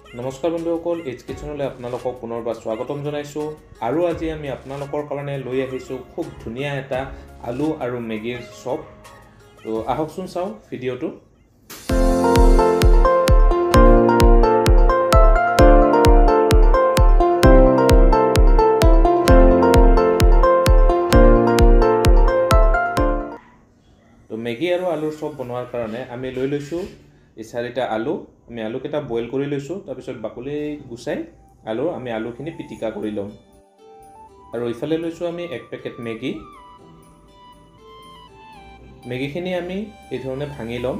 নমস্কাৰ বন্ধুসকল, এইচ কিচেনলৈ আপোনালোকক পুনৰবাৰ স্বাগতম জনাইছোঁ। আৰু আজি আমি আপোনালোকৰ কাৰণে লৈ আহিছোঁ খুব ধুনীয়া এটা আলু আৰু মেগীৰ চপ। তো আহকচোন চাওঁ ভিডিঅ'টো। তো মেগী আৰু আলুৰ চপ বনোৱাৰ কাৰণে আমি লৈ লৈছোঁ এই 4টা আলু। আমি আলুকেইটা বইল কৰি লৈছোঁ, তাৰপিছত বাকলি গুচাই আমি আলুখিনি পিটিকা কৰি ল'ম। আৰু ইফালে লৈছোঁ আমি 1 পেকেট মেগী। মেগীখিনি আমি এই ধৰণে ভাঙি ল'ম।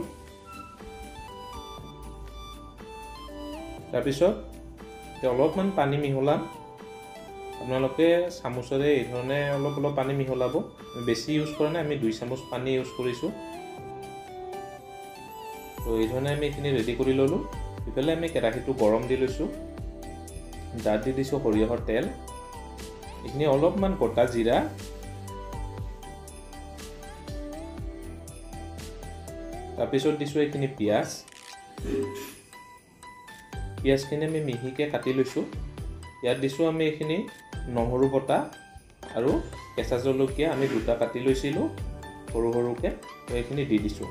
তাৰপিছত অলপমান পানী মিহলাম। আপোনালোকে চামুচেৰে এই ধৰণে অলপ পানী মিহলাব। বেছি ইউজ কৰা নাই, আমি 2 চামুচ পানী ইউজ কৰিছোঁ। তো এই ধৰণে আমি এইখিনি ৰেডি কৰি ল'লোঁ। ইফালে আমি কেৰাহীটো গৰম দি লৈছোঁ, তাত দি দিছোঁ সৰিয়হৰ তেল, এইখিনি অলপমান গোটা জিৰা, তাৰপিছত দিছোঁ এইখিনি পিঁয়াজখিনি আমি মিহিকৈ কাটি লৈছোঁ। ইয়াত দিছোঁ আমি এইখিনি নহৰু বটা আৰু কেঁচা জলকীয়া আমি 2টা কাটি লৈছিলোঁ সৰু সৰুকৈ, এইখিনি দি দিছোঁ।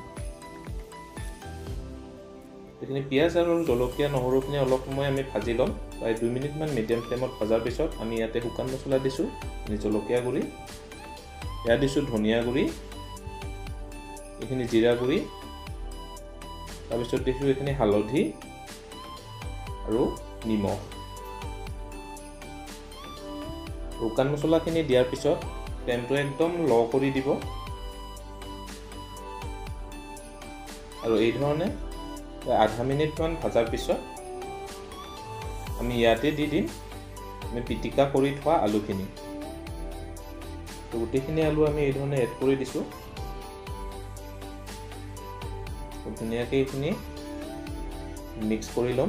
এইখিনি পিঁয়াজ আৰু জলকীয়া নহৰুখিনি অলপ সময় আমি ভাজি ল'ম। প্ৰায় 2 মিনিটমান মিডিয়াম ফ্লেমত ভজাৰ পিছত আমি ইয়াতে শুকান মছলা দিছোঁ, জলকীয়া গুড়ি, ইয়াত দিছোঁ ধনিয়া গুড়ি, এইখিনি জিৰা গুড়ি, তাৰপিছত দিছোঁ এইখিনি হালধি আৰু নিমখ। শুকান মছলাখিনি দিয়াৰ পিছত ফ্লেমটো একদম ল' কৰি দিব আৰু এই ধৰণে আধা মিনিটমান ভজাৰ পিছত আমি ইয়াতে দি দিম আমি পিটিকা কৰি থোৱা আলুখিনি। তো গোটেইখিনি আলু আমি এই ধৰণে এড কৰি দিছোঁ। ধুনীয়াকৈ এইখিনি মিক্স কৰি ল'ম।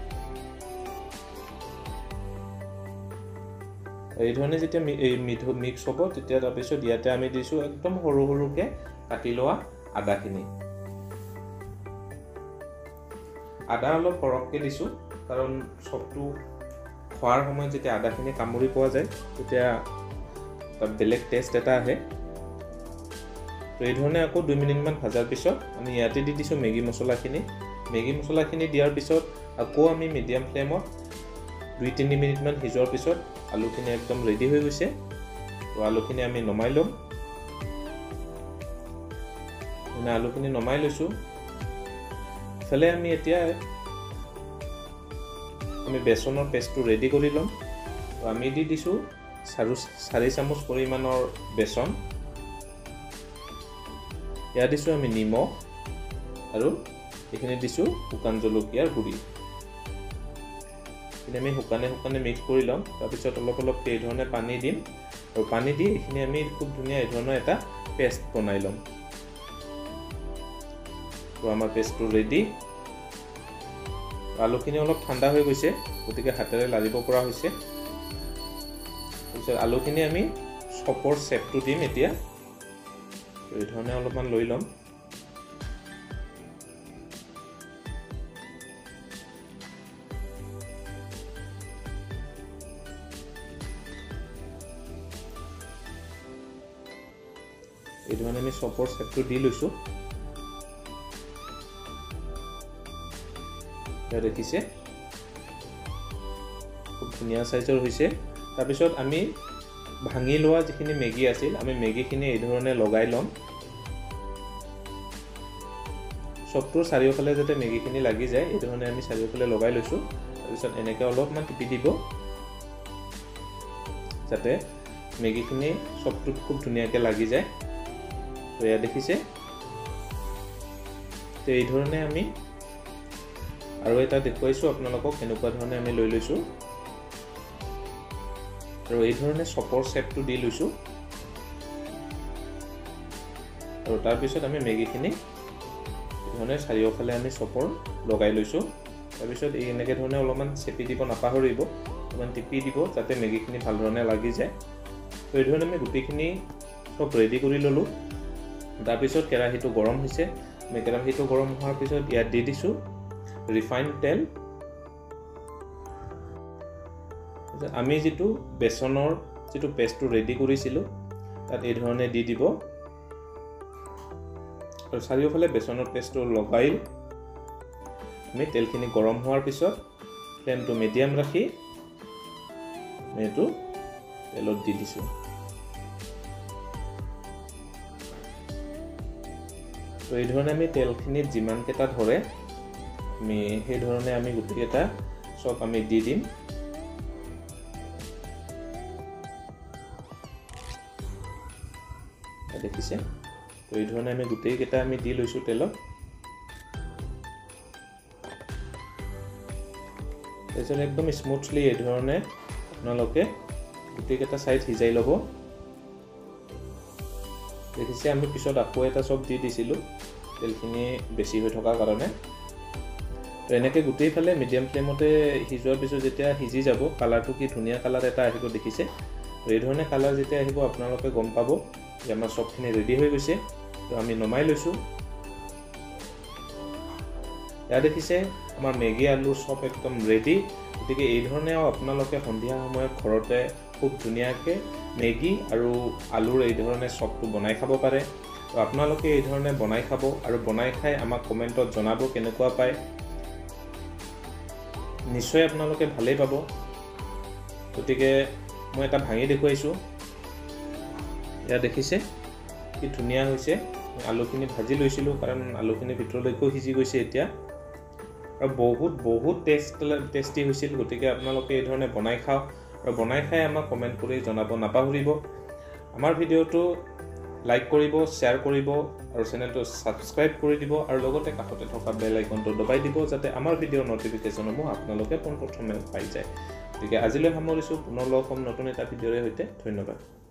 এই ধৰণে যেতিয়া মিক্স হ'ব তেতিয়া তাৰপিছত ইয়াতে আমি দিছোঁ একদম সৰু সৰুকৈ কাটি লোৱা আদাখিনি। আদা অলপ সৰহকৈ দিছোঁ, কাৰণ চপটো খোৱাৰ সময়ত যেতিয়া আদাখিনি কামুৰি পোৱা যায় তেতিয়া তাত বেলেগ টেষ্ট এটা আহে। তো এই ধৰণে আকৌ 2 মিনিটমান ভজাৰ পিছত আমি ইয়াতে দি দিছোঁ মেগী মছলাখিনি। মেগী মছলাখিনি দিয়াৰ পিছত আকৌ আমি মিডিয়াম ফ্লেমত 2-3 মিনিটমান সিজোৱাৰ পিছত আলুখিনি একদম ৰেডি হৈ গৈছে। তো আলুখিনি আমি নমাই ল'ম। আলুখিনি নমাই লৈছোঁ। ইফালে আমি এতিয়া বেচনৰ পেষ্টটো ৰেডি কৰি ল'ম। তো আমি দি দিছোঁ 4 চামুচ পৰিমাণৰ বেচন। ইয়াত দিছোঁ আমি নিমখ আৰু এইখিনি দিছোঁ শুকান জলকীয়াৰ গুড়ি। এইখিনি আমি শুকানে মিক্স কৰি ল'ম। তাৰপিছত অলপ এই ধৰণে পানী দিম আৰু পানী দি এইখিনি আমি খুব ধুনীয়া এই ধৰণৰ এটা পেষ্ট বনাই ল'ম। তো আমাৰ পেষ্টটো ৰেডি। আলুখিনি অলপ ঠাণ্ডা হৈ গৈছে, গতিকে হাতেৰে লাৰিব পৰা হৈছে। তাৰপিছত আলুখিনি আমি চপৰ শ্বেপটো দিম এতিয়া। এই ধৰণে অলপমান লৈ ল'ম। এই ধৰণে আমি চপৰ শ্বেপটো দি লৈছোঁ। দেখিছে খুব ধুনীয়া চাইজৰ হৈছে। তাৰপিছত আমি ভাঙি লোৱা যিখিনি মেগী আছিল, আমি মেগীখিনি এই ধৰণে লগাই ল'ম। চপটোৰ চাৰিওফালে যাতে মেগীখিনি লাগি যায় এই ধৰণে আমি চাৰিওফালে লগাই লৈছোঁ। তাৰপিছত এনেকৈ অলপমান টিপি দিব যাতে মেগীখিনি চপটোত খুব ধুনীয়াকৈ লাগি যায়। তো এয়া দেখিছে। তো এই ধৰণে আমি আৰু এটা দেখুৱাইছোঁ আপোনালোকক, এনেকুৱা ধৰণে আমি লৈ লৈছোঁ আৰু এই ধৰণে চপৰ শ্বেপটো দি লৈছোঁ। আৰু তাৰপিছত আমি মেগীখিনি এই ধৰণে চাৰিওফালে আমি চপৰ লগাই লৈছোঁ। তাৰপিছত এনেকৈ ধৰণে অলপমান চেপি দিব নাপাহৰিব, অলপমান টিপি দিব যাতে মেগীখিনি ভাল ধৰণে লাগি যায়। তো এই ধৰণে আমি গোটেইখিনি চব ৰেডি কৰি ল'লোঁ। তাৰপিছত কেৰাহীটো গৰম হৈছে। কেৰাহীটো গৰম হোৱাৰ পিছত ইয়াত দি দিছোঁ ৰিফাইণ্ড তেল। আমি যেটো বেসনৰ যেটো পেষ্টটো ৰেডি কৰিছিলো তাত এই ধৰণে দি দিব আৰু চাৰিওফালে বেসনৰ পেষ্টটো লগাই আমি তেলখিনি গৰম হোৱাৰ পিছত ফ্লেমটো মিডিয়াম ৰাখি এটো তেলত দি দিছো তো এই ধৰণে আমি তেলখিনিত যিমান কেটা ধৰে আমি সেই ধৰণে আমি গুটিকেটা সব আমি দি দিম দেখিছে তো এই ধৰণে আমি গুটিকেটা আমি দি লৈছো তেলত এজন একদম স্মুথলি এই ধৰণে আপোনালোকে গুটিকেটা সাইড হিজাই লব দেখিছে আমি পিছত আকৌ এটা সব দি দিছিলো তেলখিনি বেছি হৈ থকা কাৰণে তো এনেকৈ গুটেই ফালে মিডিয়াম ফ্লেমতে হিজোৱাৰ পিছত যেতিয়া হিজি যাব কালাৰটো কি ধুনীয়া কালাৰ এটা আহিব দেখিছে তো এই ধৰণে কালাৰ যেতিয়া আহিব আপোনালোকে গম পাব যে আমাৰ সবখিনি ৰেডি হৈ গৈছে তো আমি নমাই লৈছো ইয়া দেখিছে আমাৰ মেগী আলু সব একদম ৰেডি গতিকে এই ধৰণে আপোনালোকে সন্ধিয়া সময়ত ঘৰতে খুব ধুনীয়াকৈ মেগী আৰু আলুৰ এই ধৰণে সবটো বনাই খাব পাৰে তো আপোনালোকে এই ধৰণে বনাই খাব আৰু বনাই খাই আমাক কমেন্টত জনাব কেনেকুৱা পায় নিশ্চয় আপোনালোকে ভালেই পাব গতিকে মই এটা ভাঙি দেখুৱাইছো ইয়া দেখিছে কি ধুনীয়া হৈছে আলুখিনি ভাজি লৈছিলো কাৰণ আলুখিনি ভিতৰলৈকো হিজি গৈছে এতিয়া আৰু বহুত টেষ্টি হৈছিল গতিকে আপোনালোকে এই ধৰণে বনাই খাওক আৰু বনাই খাই আমাক কমেন্ট কৰি জনাব নাপাহৰিব আমাৰ ভিডিওটো লাইক কৰিব শেয়াৰ কৰিব আৰু চেনেলটো সাবস্ক্ৰাইব কৰি দিব আৰু লগতে কাষতে থকা বেল আইকনটো দবাই দিব যাতে আমাৰ ভিডিওৰ নটিফিকেশনসমূহ আপোনালোকে পোনপ্ৰথমে পাই যায় গতিকে আজিলৈ সামৰিছো পুনৰ লগ হ'ম নতুন এটা ভিডিওৰে সৈতে ধন্যবাদ